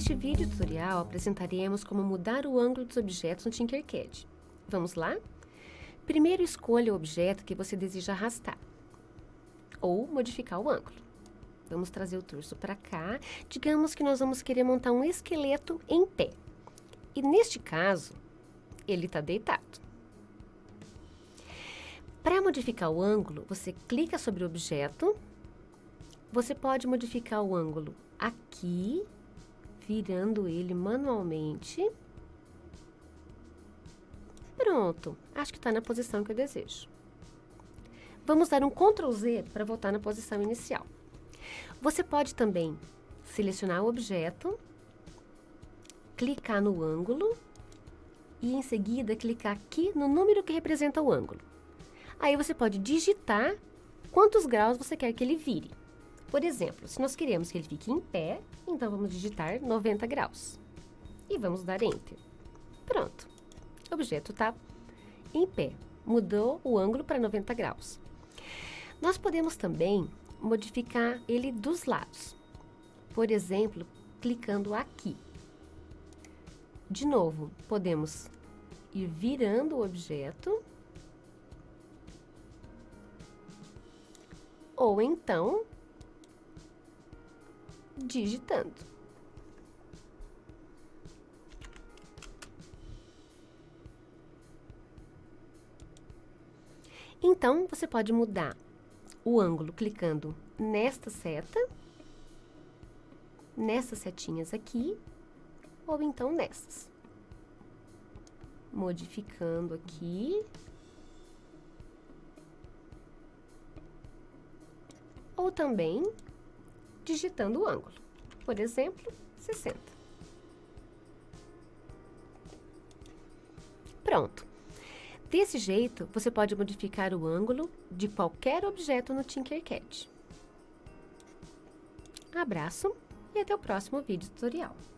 Neste vídeo tutorial, apresentaremos como mudar o ângulo dos objetos no Tinkercad. Vamos lá? Primeiro, escolha o objeto que você deseja arrastar ou modificar o ângulo. Vamos trazer o torso para cá. Digamos que nós vamos querer montar um esqueleto em pé. E neste caso, ele está deitado. Para modificar o ângulo, você clica sobre o objeto. Você pode modificar o ângulo aqui, virando ele manualmente. Pronto, acho que está na posição que eu desejo. Vamos dar um Ctrl Z para voltar na posição inicial. Você pode também selecionar o objeto, clicar no ângulo e em seguida clicar aqui no número que representa o ângulo. Aí você pode digitar quantos graus você quer que ele vire. Por exemplo, se nós queremos que ele fique em pé, então vamos digitar 90 graus. E vamos dar Enter. Pronto. O objeto está em pé. Mudou o ângulo para 90 graus. Nós podemos também modificar ele dos lados. Por exemplo, clicando aqui. De novo, podemos ir virando o objeto. Ou então, digitando. Então, você pode mudar o ângulo clicando nesta seta, nessas setinhas aqui, ou então nessas. Modificando aqui. Ou também digitando o ângulo. Por exemplo, 60. Pronto. Desse jeito, você pode modificar o ângulo de qualquer objeto no Tinkercad. Abraço e até o próximo vídeo tutorial.